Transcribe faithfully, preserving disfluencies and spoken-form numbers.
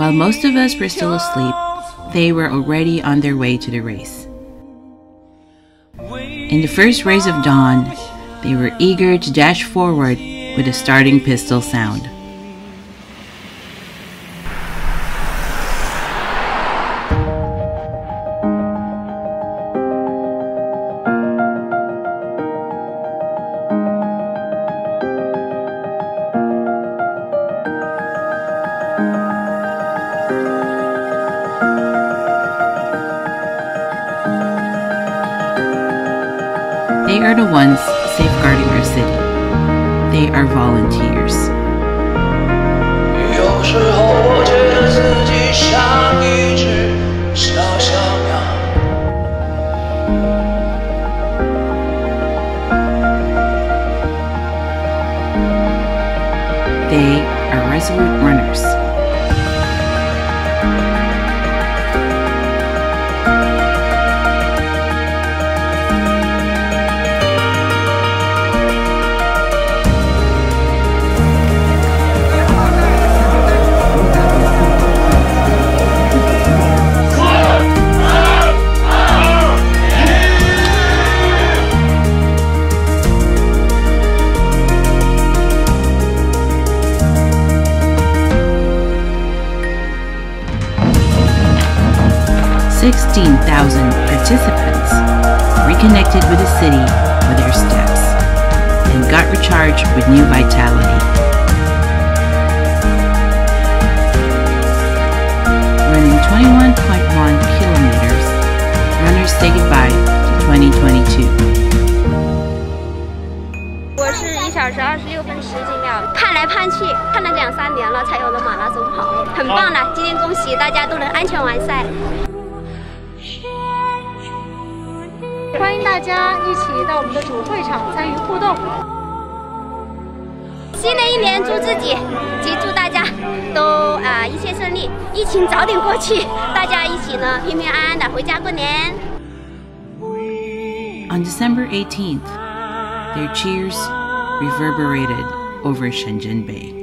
While most of us were still asleep, they were already on their way to the race. In the first rays of dawn, they were eager to dash forward with a starting pistol sound. They are the ones safeguarding our city. They are volunteers. They are resolute runners. sixteen thousand participants reconnected with the city with their steps and got recharged with new vitality. Running twenty-one point one kilometers, runners say goodbye to twenty twenty-two. 我是一小时二十六分十几秒，盼来盼去，看了两三年了才有的马拉松跑，很棒的！今天恭喜大家都能安全完赛。 欢迎大家一起到我们的主会场参与互动。 新的一年，祝自己及祝大家都啊、呃、一切顺利，疫情早点过去，大家一起呢平平安安的回家过年。 On December eighteenth, their cheers reverberated over Shenzhen Bay.